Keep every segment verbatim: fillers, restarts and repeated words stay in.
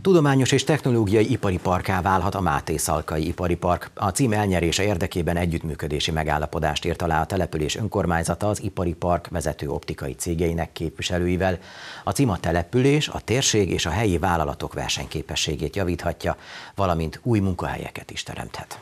Tudományos és technológiai ipari parkká válhat a Mátészalkai Ipari Park. A cím elnyerése érdekében együttműködési megállapodást írt alá a település önkormányzata az ipari park vezető optikai cégeinek képviselőivel. A cím a település, a térség és a helyi vállalatok versenyképességét javíthatja, valamint új munkahelyeket is teremthet.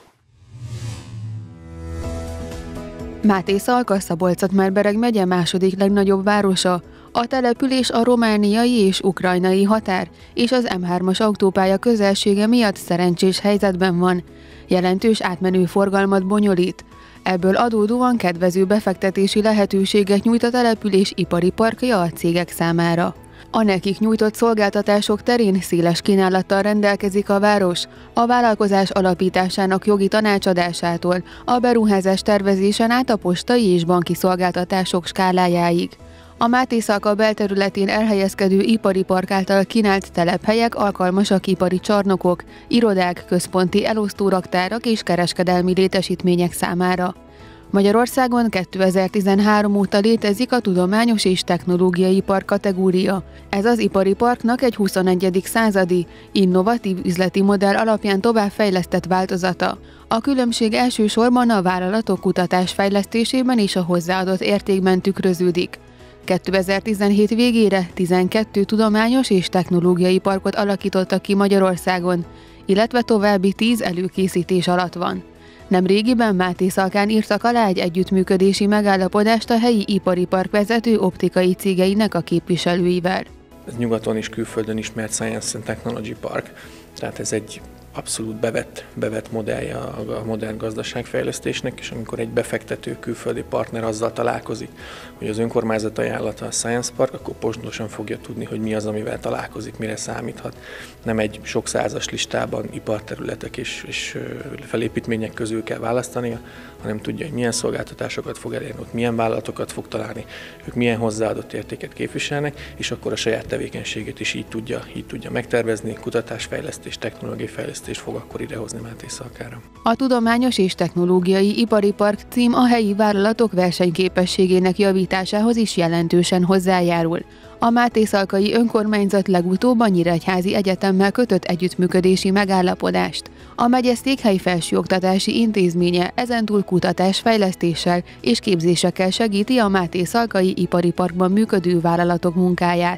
Mátészalka, Szabolcs-Szatmár-Bereg megye második legnagyobb városa. A település a romániai és ukrajnai határ és az M hármas autópálya közelsége miatt szerencsés helyzetben van. Jelentős átmenő forgalmat bonyolít. Ebből adódóan kedvező befektetési lehetőséget nyújt a település ipari parkja a cégek számára. A nekik nyújtott szolgáltatások terén széles kínálattal rendelkezik a város, a vállalkozás alapításának jogi tanácsadásától, a beruházás tervezésen át a postai és banki szolgáltatások skálájáig. A Mátészalka belterületén elhelyezkedő ipari park által kínált telephelyek alkalmasak ipari csarnokok, irodák, központi elosztóraktárak és kereskedelmi létesítmények számára. Magyarországon kétezer-tizenhárom óta létezik a tudományos és technológiai park kategória. Ez az ipari parknak egy huszonegyedik századi, innovatív üzleti modell alapján továbbfejlesztett változata. A különbség elsősorban a vállalatok kutatásfejlesztésében és a hozzáadott értékben tükröződik. kétezer-tizenhét végére tizenkét tudományos és technológiai parkot alakítottak ki Magyarországon, illetve további tíz előkészítés alatt van. Nemrégiben Mátészalkán írtak alá egy együttműködési megállapodást a helyi ipari park vezető optikai cégeinek a képviselőivel. Ez nyugaton és külföldön ismert Science and Technology Park, tehát ez egy abszolút bevett, bevett modellje a modern gazdaságfejlesztésnek, és amikor egy befektető külföldi partner azzal találkozik, hogy az önkormányzat ajánlata a Science Park, akkor pontosan fogja tudni, hogy mi az, amivel találkozik, mire számíthat. Nem egy sok százas listában iparterületek és, és felépítmények közül kell választania, hanem tudja, hogy milyen szolgáltatásokat fog elérni, ott milyen vállalatokat fog találni, ők milyen hozzáadott értéket képviselnek, és akkor a saját tevékenységét is így tudja, így tudja megtervezni, kutatásfejlesztés, technológiai fejlesztés fog akkor idehozni Mátészalkára. A Tudományos és Technológiai Ipari Park cím a helyi vállalatok versenyképességének javításához is jelentősen hozzájárul. A Mátészalkai önkormányzat legutóbb a Nyíregyházi Egyetemmel kötött együttműködési megállapodást. A megye székhely felsőoktatási intézménye ezentúl kutatásfejlesztéssel és képzésekkel segíti a Mátészalkai Ipari Parkban működő vállalatok munkáját.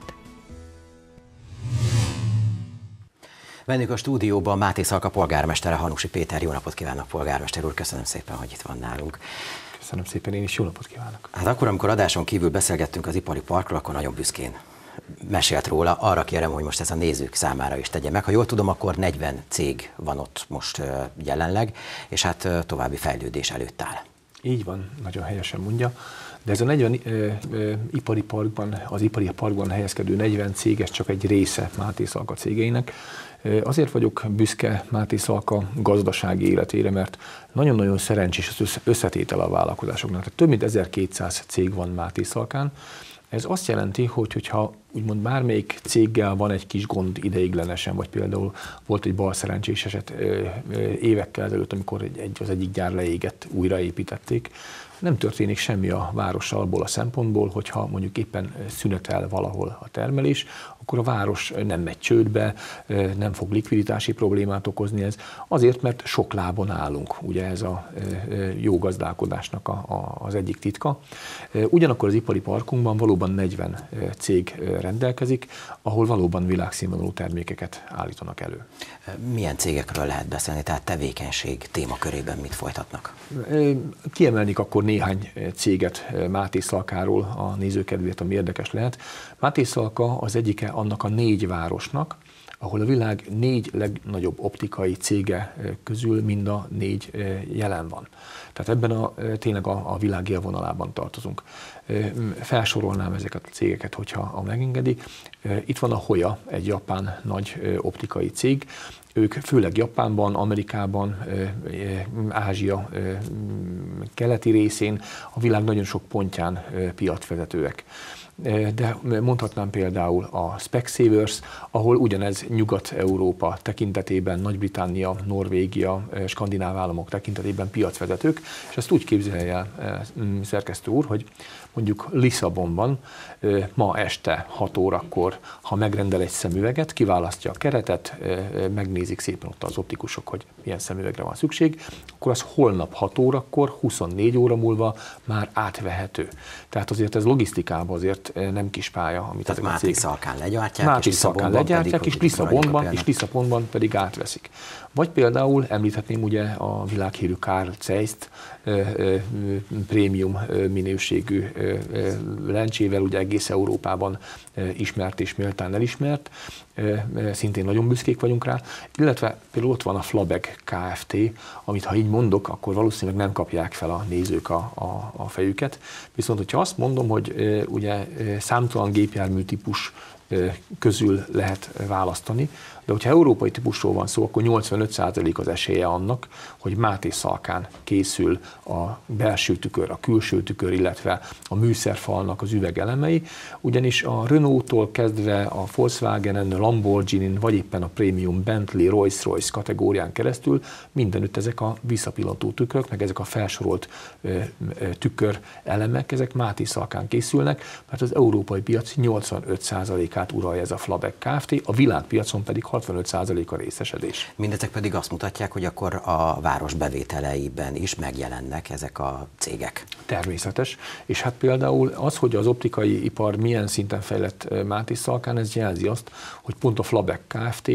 Vendég a stúdióban Mátészalka polgármestere, Hanusi Péter. Jó napot kívánok, polgármester úr, köszönöm szépen, hogy itt van nálunk. Köszönöm szépen, én is jó napot kívánok. Hát akkor, amikor adáson kívül beszélgettünk az ipari parkról, akkor nagyon büszkén mesélt róla. Arra kérem, hogy most ez a nézők számára is tegye meg. Ha jól tudom, akkor negyven cég van ott most jelenleg, és hát további fejlődés előtt áll. Így van, nagyon helyesen mondja. De ez a negyven ö, ö, ipari parkban, az ipari parkban helyezkedő negyven cég, ez csak egy része Mátészalka cégeinek. Azért vagyok büszke Mátészalka gazdasági életére, mert nagyon-nagyon szerencsés az összetétel a vállalkozásoknak. Tehát több mint ezerkétszáz cég van Mátészalkán. Ez azt jelenti, hogy hogyha úgymond bármelyik céggel van egy kis gond ideiglenesen, vagy például volt egy balszerencsés eset évekkel ezelőtt, amikor egy, az egyik gyár leégett, újraépítették, nem történik semmi a várossal abból a szempontból, hogyha mondjuk éppen szünetel valahol a termelés, akkor a város nem megy csődbe, nem fog likviditási problémát okozni ez, azért, mert sok lábon állunk, ugye ez a jó gazdálkodásnak a, a, az egyik titka. Ugyanakkor az ipari parkunkban valóban negyven cég rendelkezik, ahol valóban világszínvonalú termékeket állítanak elő. Milyen cégekről lehet beszélni, tehát tevékenység témakörében mit folytatnak? Kiemelnék akkor néhány céget Mátészalkáról a nézőkedvéért, ami érdekes lehet. Mátészalka az egyike annak a négy városnak, ahol a világ négy legnagyobb optikai cége közül mind a négy jelen van. Tehát ebben a, tényleg a, a világ élvonalában tartozunk. Felsorolnám ezeket a cégeket, hogyha a megengedi. Itt van a Hoya, egy japán nagy optikai cég. Ők főleg Japánban, Amerikában, Ázsia keleti részén, a világ nagyon sok pontján piacvezetőek. De mondhatnám például a Specsavers, ahol ugyanez Nyugat-Európa tekintetében, Nagy-Britannia, Norvégia, skandináv államok tekintetében piacvezetők, és ezt úgy képzelje el szerkesztő úr, hogy mondjuk Lisszabonban ma este hat órakor, ha megrendel egy szemüveget, kiválasztja a keretet, megnézik szépen ott az optikusok, hogy milyen szemüvegre van szükség, akkor az holnap hat órakor, huszonnégy óra múlva már átvehető. Tehát azért ez logisztikában azért nem kis pálya, amit tehát ezek a cégek Máté-Szalkán legyártják, Máté Szalkán legyártják, és Lisszabonban, és Lisszabonban pedig átveszik. Vagy például említhetném ugye a világhírű Carl Zeiss-t, prémium minőségű lencsével, ugye egész Európában ismert és méltán elismert, szintén nagyon büszkék vagyunk rá, illetve például ott van a Flabeg Kft., amit ha így mondok, akkor valószínűleg nem kapják fel a nézők a, a, a fejüket. Viszont, hogyha azt mondom, hogy ugye számtalan gépjármű típus közül lehet választani, de hogyha európai típusról van szó, akkor nyolcvanöt százalék az esélye annak, hogy Máté Szalkán készül a belső tükör, a külső tükör, illetve a műszerfalnak az üvegelemei, ugyanis a Renault-tól kezdve a Volkswagenen, a Lamborghinin, vagy éppen a prémium Bentley, Rolls-Royce kategórián keresztül mindenütt ezek a visszapillantó tükrök, meg ezek a felsorolt tükör elemek, ezek Máté Szalkán készülnek, mert az európai piac nyolcvanöt százalékát uralja ez a Flabeg Kft., a világpiacon pedig hatvanöt százalék a részesedés. Mindezek pedig azt mutatják, hogy akkor a város bevételeiben is megjelennek ezek a cégek. Természetes, és hát például az, hogy az optikai ipar milyen szinten fejlett Máté Szalkán, ez jelzi azt, hogy pont a Flabeg Kft.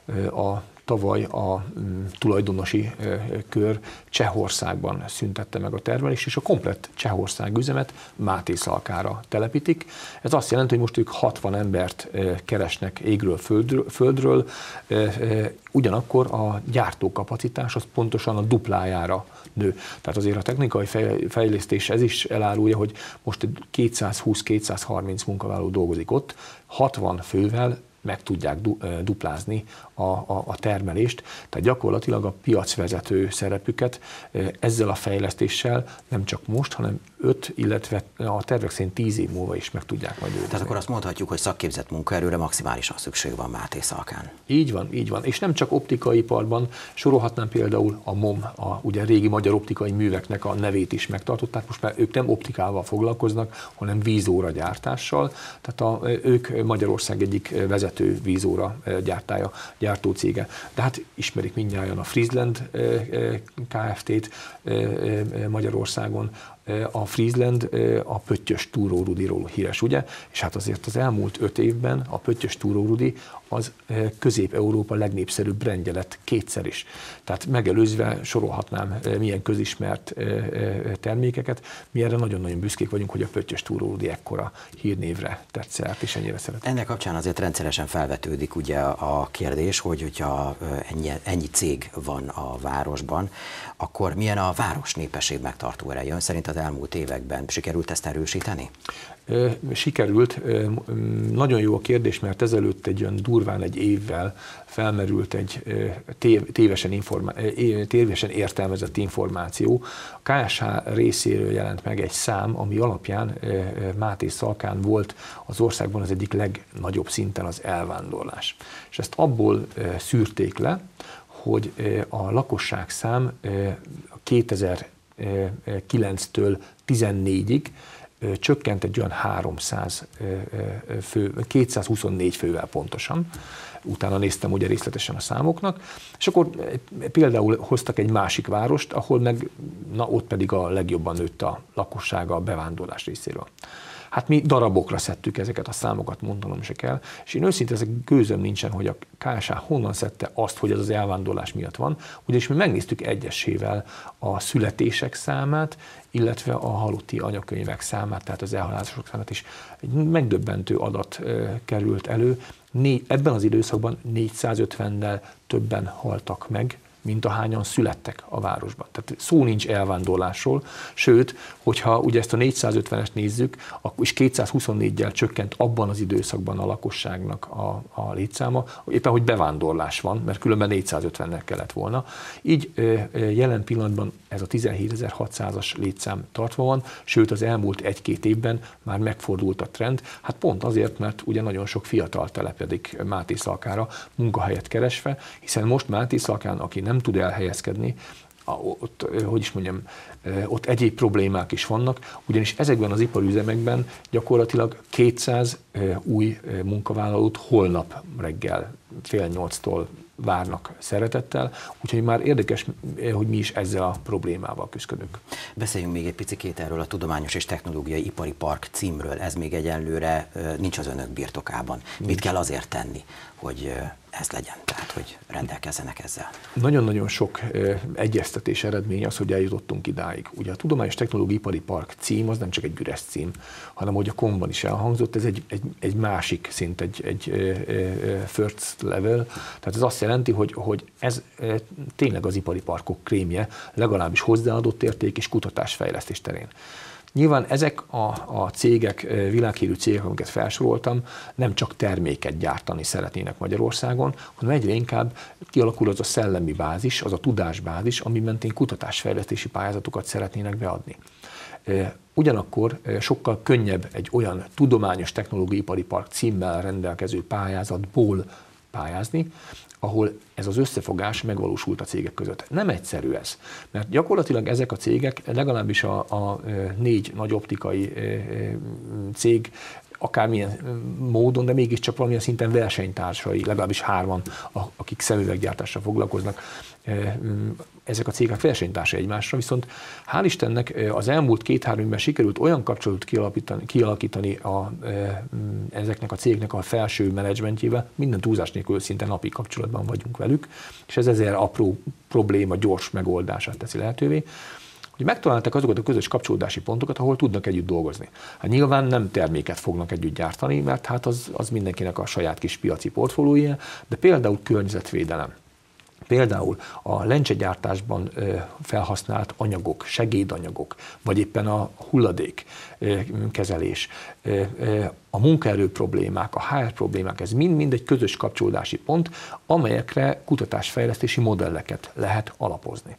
A tavaly a mm, tulajdonosi ö, kör Csehországban szüntette meg a termelést, és a komplett Csehország üzemet Máté Szalkára telepítik. Ez azt jelenti, hogy most ők hatvan embert ö, keresnek égről, földről, földről ö, ö, ugyanakkor a gyártókapacitás az pontosan a duplájára nő. Tehát azért a technikai fejlesztés ez is elárulja, hogy most kétszázhúsz-kétszázharminc munkavállaló dolgozik ott, hatvan fővel meg tudják duplázni a, a, a termelést, tehát gyakorlatilag a piacvezető szerepüket ezzel a fejlesztéssel nem csak most, hanem öt, illetve a tervek szerint tíz év múlva is meg tudják majd őrizni. Tehát akkor azt mondhatjuk, hogy szakképzett munkaerőre maximálisan szükség van Máté Szalkán. Így van, így van. És nem csak optikai iparban, sorolhatnám például a MOM, a ugye régi magyar optikai műveknek a nevét is megtartották, most már ők nem optikával foglalkoznak, hanem vízóra gyártással, tehát a, ők Magyarország egyik vezető vízóra gyártája, gyártócége. De hát ismerik mindnyájan a Friesland Kft-t Magyarországon. A Friesland a Pöttyös túrórudiról híres, ugye? És hát azért az elmúlt öt évben a Pöttyös túrórudi az Közép-Európa legnépszerűbb brandje lett kétszer is. Tehát megelőzve sorolhatnám milyen közismert termékeket. Mi erre nagyon-nagyon büszkék vagyunk, hogy a Pöttyös túrórudi ekkora hírnévre tett szert, és ennyire szeret. Ennek kapcsán azért rendszeresen felvetődik ugye a kérdés, hogy hogyha ennyi, ennyi cég van a városban, akkor milyen a város népesség megtartó ereje? Ön szerint az elmúlt években sikerült ezt erősíteni? Sikerült. Nagyon jó a kérdés, mert ezelőtt egy olyan durván egy évvel felmerült egy tévesen, informá- tévesen értelmezett információ. A ká es há részéről jelent meg egy szám, ami alapján Máté Szalkán volt az országban az egyik legnagyobb szinten az elvándorlás. És ezt abból szűrték le, hogy a lakosságszám kétezer-kilenctől tizennégyig csökkent egy olyan háromszáz fő, kétszázhuszonnégy fővel pontosan. Utána néztem ugye részletesen a számoknak, és akkor például hoztak egy másik várost, ahol meg, na ott pedig a legjobban nőtt a lakossága a bevándorlás részéről. Hát mi darabokra szedtük ezeket a számokat, mondanom se kell, és én őszintén ezek gőzöm nincsen, hogy a ká es há honnan szedte azt, hogy ez az elvándorlás miatt van, ugyanis mi megnéztük egyesével a születések számát, illetve a halotti anyakönyvek számát, tehát az elhalálozások számát is. Egy megdöbbentő adat került elő. Né- ebben az időszakban négyszázötvennel többen haltak meg mint ahányan születtek a városban. Tehát szó nincs elvándorlásról, sőt, hogyha ugye ezt a négyszázötvenest nézzük, akkor is kétszázhuszonnégyel csökkent abban az időszakban a lakosságnak a, a létszáma, éppen hogy bevándorlás van, mert különben négyszázötvennel kellett volna. Így jelen pillanatban ez a tizenhétezer-hatszázas létszám tartva van, sőt az elmúlt egy-két évben már megfordult a trend, hát pont azért, mert ugye nagyon sok fiatal telepedik Mátészalkára munkahelyet keresve, hiszen most Mátészalkán, aki nem tud elhelyezkedni, ott, hogy is mondjam, ott egyéb problémák is vannak, ugyanis ezekben az iparüzemekben gyakorlatilag kétszáz új munkavállalót holnap reggel fél nyolctól várnak szeretettel, úgyhogy már érdekes, hogy mi is ezzel a problémával küzdködünk. Beszéljünk még egy picikét erről a Tudományos és Technológiai Ipari Park címről. Ez még egyelőre nincs az önök birtokában. Nincs. Mit kell azért tenni, hogy ez legyen, tehát hogy rendelkezzenek ezzel? Nagyon-nagyon sok egyeztetés eredménye az, hogy eljutottunk idáig. Ugye a Tudományos Technológiai Ipari Park cím az nem csak egy üres cím, hanem hogy a komban is elhangzott, ez egy, egy, egy másik szint, egy, egy first level, tehát ez azt jelenti, hogy, hogy ez tényleg az ipari parkok krémje, legalábbis hozzáadott érték és kutatásfejlesztés terén. Nyilván ezek a, a cégek, világhírű cégek, amiket felsoroltam, nem csak terméket gyártani szeretnének Magyarországon, hanem egyre inkább kialakul az a szellemi bázis, az a tudásbázis, ami mentén kutatásfejlesztési pályázatokat szeretnének beadni. Ugyanakkor sokkal könnyebb egy olyan tudományos technológiai ipari park címmel rendelkező pályázatból pályázni, ahol ez az összefogás megvalósult a cégek között. Nem egyszerű ez, mert gyakorlatilag ezek a cégek, legalábbis a, a négy nagy optikai cég, akármilyen módon, de mégiscsak valamilyen szinten versenytársai, legalábbis hárman, akik szemüveggyártással foglalkoznak, ezek a cégek versenytársai egymásra, viszont hál' Istennek az elmúlt két-három évben sikerült olyan kapcsolatot kialakítani, kialakítani a, ezeknek a cégeknek a felső menedzsmentjével, minden túlzás nélkül szinte napi kapcsolatban vagyunk velük, és ez ezer apró probléma gyors megoldását teszi lehetővé, hogy megtalálták azokat a közös kapcsolódási pontokat, ahol tudnak együtt dolgozni. Hát nyilván nem terméket fognak együtt gyártani, mert hát az, az mindenkinek a saját kis piaci portfóliója, de például környezetvédelem. Például a lencsegyártásban felhasznált anyagok, segédanyagok, vagy éppen a hulladékkezelés, a munkaerő problémák, a há er problémák, ez mind-mind egy közös kapcsolódási pont, amelyekre kutatásfejlesztési modelleket lehet alapozni.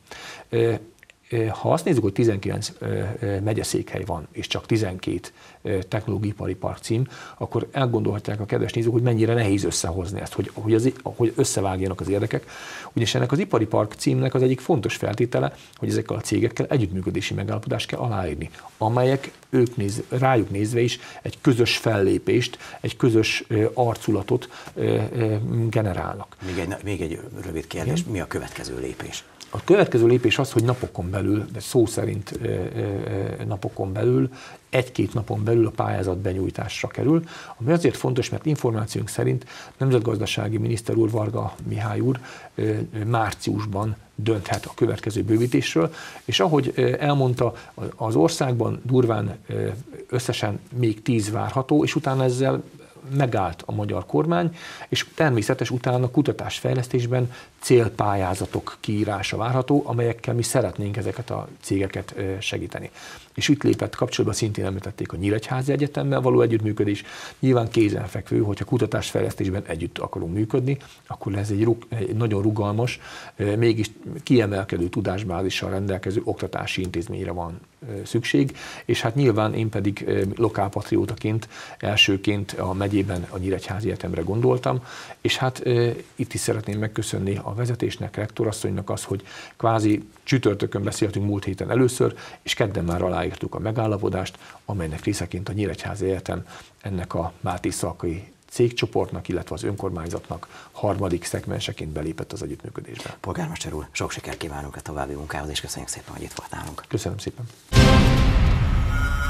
Ha azt nézzük, hogy tizenkilenc megyeszékhely van, és csak tizenkét technológiai park cím, akkor elgondolhatják a kedves nézők, hogy mennyire nehéz összehozni ezt, hogy, hogy, az, hogy összevágjanak az érdekek. Ugyanis ennek az ipari park címnek az egyik fontos feltétele, hogy ezekkel a cégekkel együttműködési megállapodást kell aláírni, amelyek ők néz, rájuk nézve is egy közös fellépést, egy közös arculatot generálnak. Még egy, még egy rövid kérdés, igen? Mi a következő lépés? A következő lépés az, hogy napokon belül, de szó szerint napokon belül, egy-két napon belül a pályázat benyújtásra kerül, ami azért fontos, mert információnk szerint nemzetgazdasági miniszter úr, Varga Mihály úr márciusban dönthet a következő bővítésről, és ahogy elmondta, az országban durván összesen még tíz várható, és utána ezzel megállt a magyar kormány, és természetes utána kutatásfejlesztésben célpályázatok kiírása várható, amelyekkel mi szeretnénk ezeket a cégeket segíteni. És itt lépett kapcsolatba, szintén említették a Nyíregyházi Egyetemmel való együttműködés. Nyilván kézenfekvő, hogyha kutatásfejlesztésben együtt akarunk működni, akkor ez egy, egy nagyon rugalmas, mégis kiemelkedő tudásbázissal rendelkező oktatási intézményre van szükség, és hát nyilván én pedig lokálpatriótaként elsőként a megyében a Nyíregyházi Egyetemre gondoltam, és hát itt is szeretném megköszönni a vezetésnek, rektorasszonynak az, hogy kvázi csütörtökön beszéltünk múlt héten először, és kedden már aláírtuk a megállapodást, amelynek részeként a Nyíregyházi Egyetem ennek a mátészalkai cégcsoportnak, illetve az önkormányzatnak harmadik szegmenseként belépett az együttműködésbe. Polgármester úr, sok sikert kívánunk a további munkához, és köszönjük szépen, hogy itt volt nálunk. Köszönöm szépen.